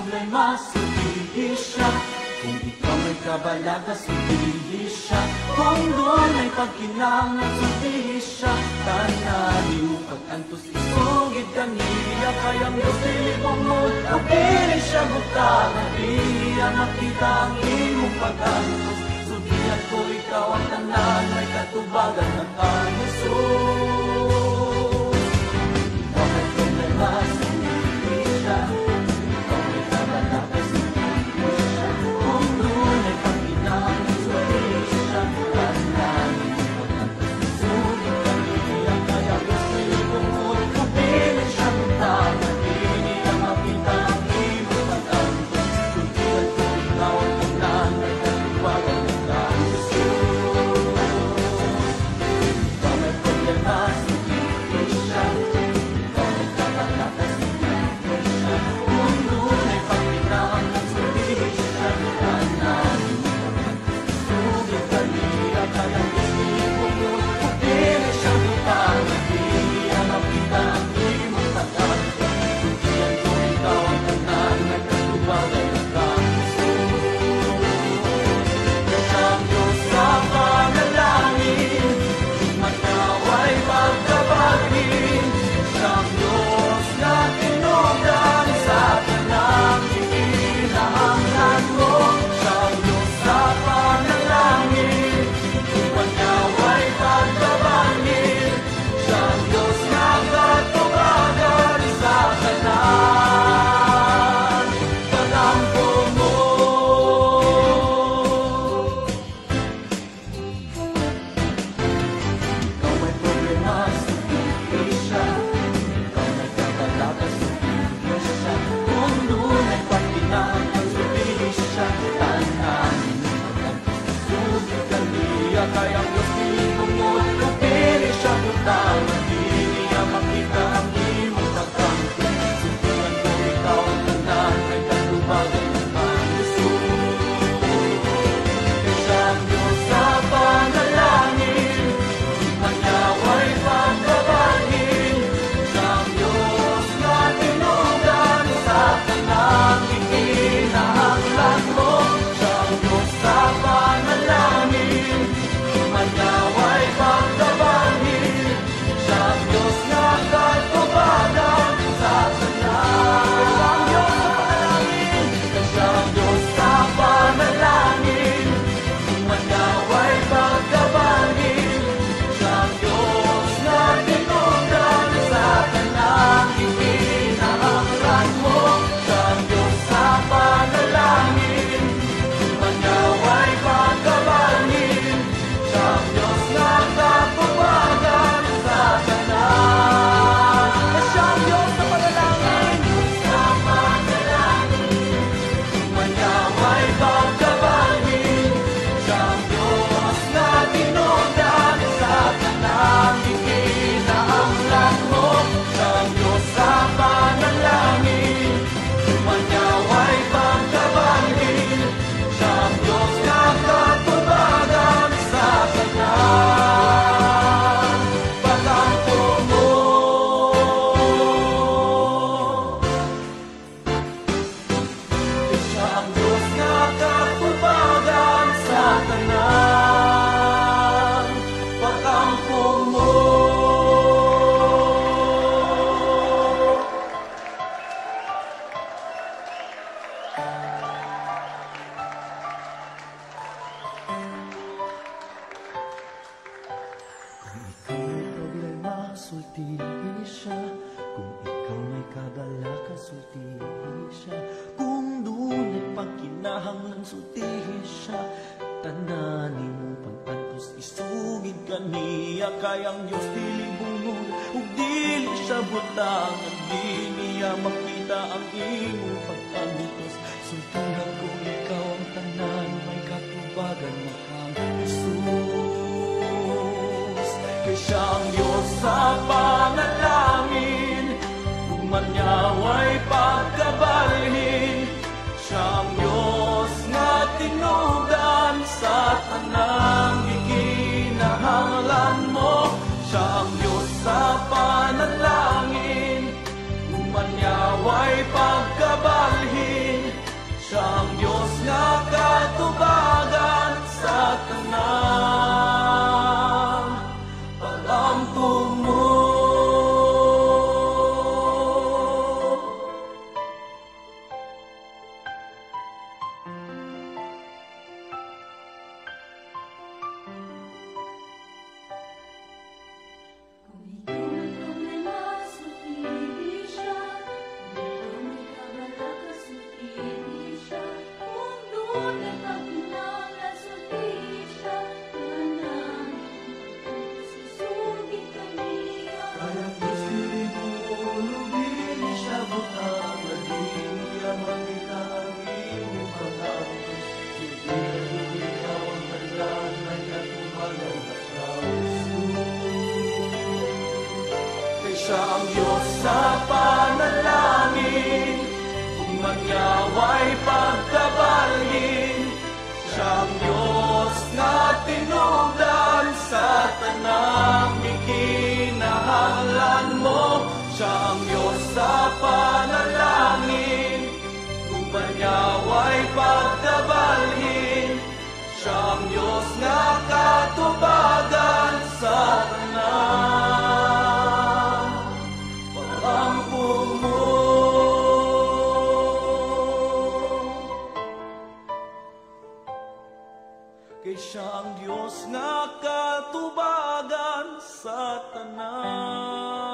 problema, sundin siya. Kung ikaw may kabalaga, sundin siya. Kung doon ay pagkinangan, sundin siya. Tananin mo pag-antos, isugid kaniya. Kayang Diyos dilibong mo, pagpili siya butangan. Di niya makita ang imong pag-antos. Sundihan ko ikaw ang tanan, may katubagan ng ang Jesus. Ikaw may problema, sundin siya. Ikaw may kabalaga, sundin siya. Kung doon ay pagkinangan, sundin siya. Tananin mo pag-antos, isugid kaniya. Kayang Diyos dilibong mo, pagpili siya butangan. Di niya makita ang imong pag-antos. Sundihan ko ikaw ang tanan, may katubagan ng ang Jesus. Ikaw may problema, sundin siya. Ikaw may kabalaga, sundin siya. Kung doon ay pagkinangan, sundin siya. Tananin mo pag-antos, isugid kaniya. Kayang Diyos dilibong mo, pagpili siya butangan. Di niya makita ang imong pag-antos. Sundihan ko ikaw ang tanan, may katubagan ng ang Jesus. Siyang Diyos sa panalangin, manaway pagkabalhin. Siyang Diyos na tinugdan sa tanang ikinahanglan mo. Siyang Diyos sa panalangin, manaway pagkabalhin. Siyang Diyos na katubagan sa tanan pag-ampo mo. Ikaw may problema, sundin siya. Ikaw may kabalaga, sundin siya. Kung doon ay pagkinangan, sundin siya. Tananin mo pag-antos, isugid kaniya. Kayang Diyos dilibong mo, pagpili siya butangan. Di niya makita ang imong pag-antos. Sundihan ko ikaw ang tanan, may katubagan ng ang Jesus. Siyang Diyos sa panalangin, manaway pagkabalhin. Siyang Diyos na tinugdan sa tanang ikinahanglan mo. Siyang Diyos sa panalangin, manaway pagkabalhin. Siyang Diyos na katubagan sa tanan. Siyang Diyos sa panalangin, manaway pagkabalhin. Siyang Diyos na tinugdan sa tanang ikinahanglan mo. Siyang Diyos sa panalangin, manaway pagkabalhin. Siyang Diyos na katubagan sa tanan. Siyang Diyos sa panalangin, manaway pagkabalhin. Siyang Diyos na tinugdan sa tanang ikinahanglan mo. Siyang Diyos sa panalangin, manaway pagkabalhin. Siyang Diyos na katubagan sa tanan pag-ampo mo. Siyang Diyos na katubagan sa tanan pag-ampo mo. Kung ikaw may problema, sultihin siya. Kung ikaw may kabalaga, sultihin siya. Kung doon ay pagkinahanglan, sultihin siya. Tananin mo pag-antos, isugid kaniya. Kayang Diyos dilibong mo, ug dili siya butangan. Di niya makita ang imong pag-antos. Sultihan ko ikaw ang tanan, may katubagan mo kang Jesus. Kay siyang Diyos sa panalangin, manaway pagkabalhin. Siyang Diyos nga tinugdan sa tanang ikinahanglan mo. Siyang Diyos sa panalangin, umanyaway pagkabalhin. Manyaway pagkabalhin, siyang Diyos nga tinubdan sa tanang ikinahanglan mo. Siyang Diyos sa panalangin, manyaway pagkabalhin, siyang Diyos nga katubagan sa tanan pag-ampun mo. Kay siyang Diyos nga katubagan sa tanan.